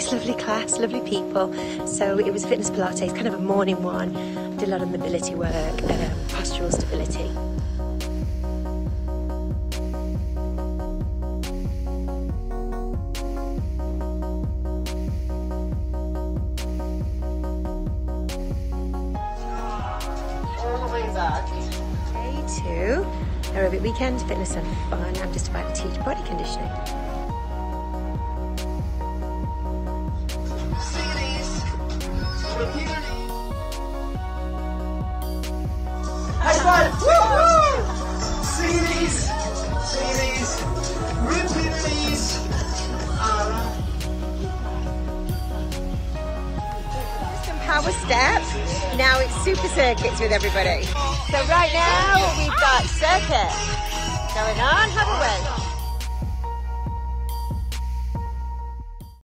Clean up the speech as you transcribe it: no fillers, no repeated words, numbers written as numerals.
nice, lovely class, lovely people. So it was fitness Pilates, kind of a morning one. Did a lot of mobility work, postural stability. Day 2, aerobic weekend, fitness and fun. I'm just about to teach body conditioning. High five! Woo-hoo! Sing these, repeat these. Some power steps. Now it's super circuits with everybody. So right now we've got circuit going on. Have a way.